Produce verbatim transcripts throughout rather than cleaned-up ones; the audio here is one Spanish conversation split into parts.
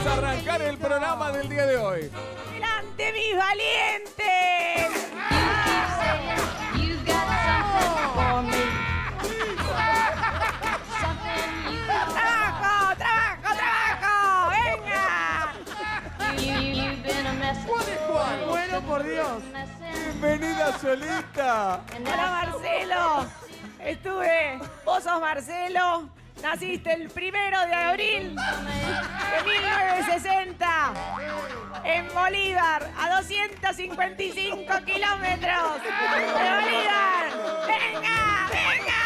vamos a arrancar el programa del día de hoy. ¡Adelante, mis valientes! ¡Trabajo, trabajo, trabajo! ¡Venga! ¿Cuál es cuál? Bueno, por Dios. Bienvenida, Solita. Hola, Marcelo. Estuve... Vos sos Marcelo. Naciste el primero de abril de mil novecientos sesenta en Bolívar, a doscientos cincuenta y cinco kilómetros de Bolívar. ¡Venga, venga!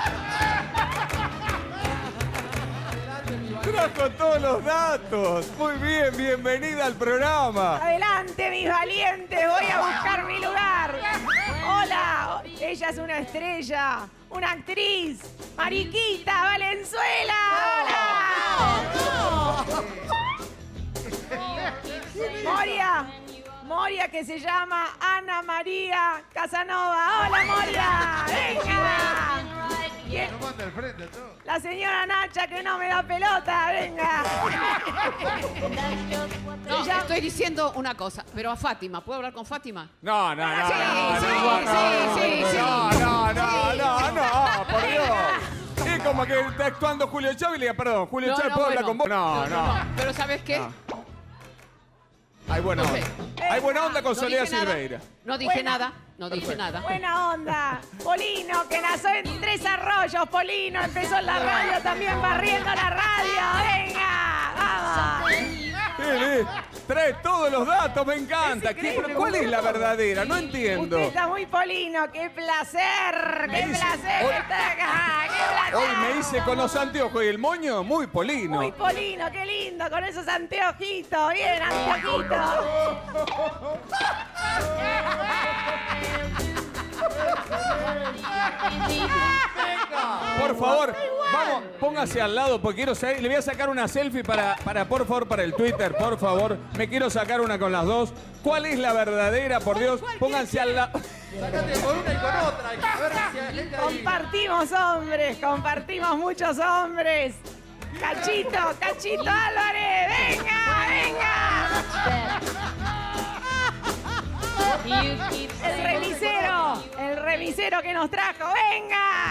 Trajo todos los datos. Muy bien, bienvenida al programa. Adelante, mis valientes, voy a buscar mi lugar. Hola, ella es una estrella, una actriz, Mariquita Valenzuela. ¡Hola! Moria, Moria, que se llama Ana María Casanova. ¡Hola, Moria! ¡Venga! No manda al frente todo. La señora Nacha, que no me da pelota, venga. No, estoy diciendo una cosa, pero a Fátima. ¿Puedo hablar con Fátima? No, no, no, Sí, no, sí, no, no, sí, sí, no, sí. no, no, no, no, por Dios. Es como que está actuando Julio Chávez y le diga, perdón, Julio No, Chávez, no, ¿puedo hablar bueno. con vos? No, no. Pero ¿sabes qué? No. Hay buena No onda. sé. Hay buena onda con No Soledad dije nada. Silveira. No dije Buena. nada. No dije nada. Buena onda. Polino, que nació en Tres Arroyos. Polino empezó en la radio también, barriendo la radio. ¡Venga! ¡Vamos! Eh, eh, Trae todos los datos, me encanta. ¿Qué- pero ¿Cuál es la verdadera? No entiendo. Usted está muy Polino. ¡Qué placer! ¡Qué dice- placer hoy- estar acá! ¡Qué placer! Hoy me hice con los anteojos y el moño muy polino. Muy Polino, qué lindo, con esos anteojitos. Bien, anteojitos. Por favor, vamos, póngase al lado porque quiero saber, le voy a sacar una selfie para, para, por favor, para el Twitter, por favor. Me quiero sacar una con las dos. ¿Cuál es la verdadera, por Dios? Pónganse al lado. Sácate con una y con otra. A ver si hay gente ahí. Compartimos hombres, compartimos muchos hombres. Cachito, Cachito Álvarez, venga, venga. El remisero, el remisero que nos trajo, venga.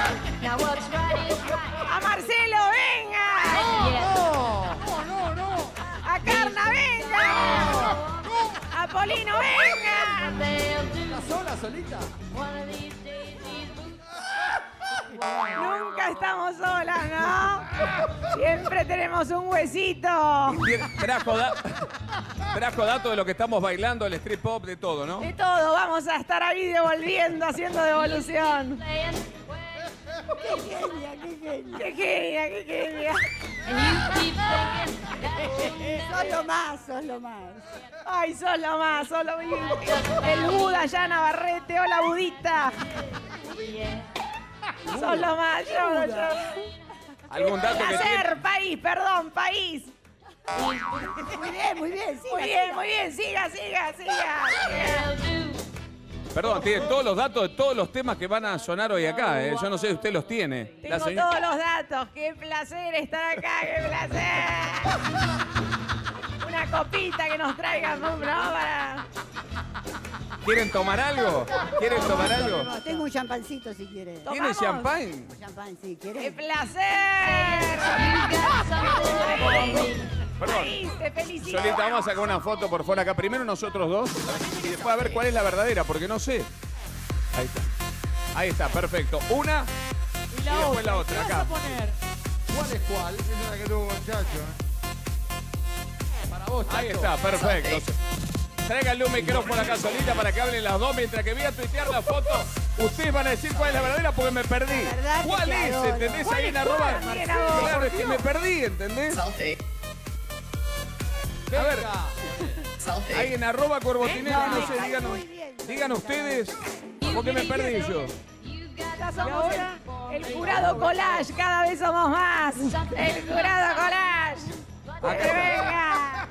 A Marcelo, venga. No, no, no. A Carna, venga. A Polino, venga. ¿Estás sola, solita? Nunca estamos solas, ¿no? Siempre tenemos un huesito. Bien, Trajo, da- trajo datos de lo que estamos bailando, el strip pop, de todo, ¿no? De todo, vamos a estar ahí devolviendo, haciendo devolución. ¡Qué genia, qué genia! ¡Qué genia, qué genia! Sos lo más, sos lo más. Ay, sos lo más, sos lo bien. El Buda ya Navarrete, hola Budita. Sos lo más, yo, yo. ¿Algún dato que tiene? Placer, país, perdón, país. Muy bien, muy bien, siga, Muy bien, siga. muy bien, siga, siga, siga. siga. Perdón, tiene todos los datos de todos los temas que van a sonar hoy acá, ¿eh? Yo no sé si usted los tiene. La Tengo señora- todos los datos. Qué placer estar acá, qué placer. Una copita que nos traigan, ¿no? Para... ¿Quieren tomar algo? ¿Quieren tomar algo? No, tengo un champancito si quiere. ¿Tiene ¿Tomamos? champán? Champán, sí, ¡Qué ¿quiere? placer! Perdón. País, te felicito. Solita, vamos a sacar una foto por fuera acá. Primero nosotros dos y después a ver cuál es la verdadera, porque no sé. Ahí está. Ahí está, perfecto. Una y, después la otra, acá. ¿Cuál es cuál? Esa es la que tuvo un muchacho. ¿eh? Para vos, Chacho. Ahí está, perfecto. Tráiganle un micrófono acá Solita para que hablen las dos mientras que voy a tuitear la foto. Ustedes van a decir cuál es la verdadera porque me perdí. verdad que ¿Cuál es? claro, ¿Entendés? ¿Cuál Ahí es en arroba. cuál? Bien, a vos. Claro, es que me perdí, ¿entendés? A ver, ahí en arroba corbotinera, no sé, digan, digan ustedes, porque me perdí yo. Ya somos el, el jurado collage, cada vez somos más. El jurado collage. Que venga.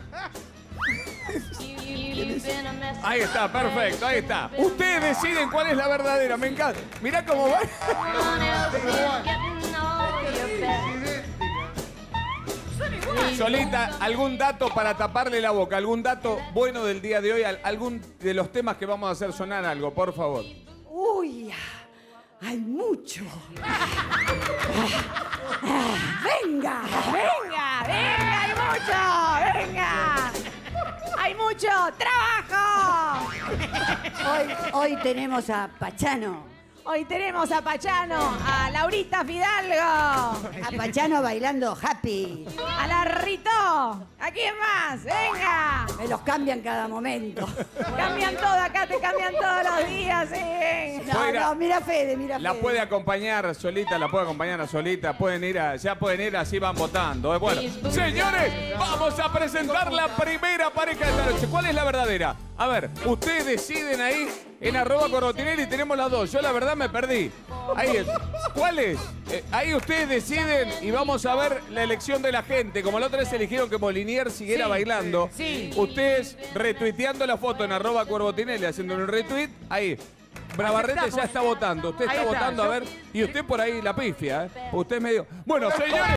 Ahí está, perfecto, ahí está. Ustedes deciden cuál es la verdadera, me encanta. Mirá cómo va. Idéntica. Solita, ¿algún dato para taparle la boca? ¿Algún dato bueno del día de hoy? Al- ¿Algún de los temas que vamos a hacer sonar algo, por favor? Uy, hay mucho. Venga. Venga, venga, hay mucho, venga. Hay mucho trabajo. Hoy, hoy tenemos a Pachano. Hoy tenemos a Pachano, a Laurita Fidalgo, A Pachano bailando happy. a la Rito. ¿A quién más? Venga. Me los cambian cada momento. Cambian todo acá, te cambian todos los días, sí, venga. No, Fuera. no, mira Fede, mira La Fede. puede acompañar solita, la puede acompañar a solita. Pueden ir a, ya pueden ir, así van votando. ¿eh? Bueno, señores, vamos a presentar la primera pareja de esta noche. ¿Cuál es la verdadera? A ver, ustedes deciden ahí en arroba Corbotinelli, tenemos las dos. Yo la verdad me perdí. Ahí es. ¿Cuál es? Eh, ahí ustedes deciden y vamos a ver la elección de la gente. Como la otra vez eligieron que Molinier siguiera Sí, bailando. sí. Ustedes retuiteando la foto en arroba Corbotinelli, haciendo un retweet. Ahí. Bravarrete ya está votando. Usted Ahí está está, votando, a yo- ver. Y usted por ahí la pifia, ¿eh? Usted medio. Bueno, señores.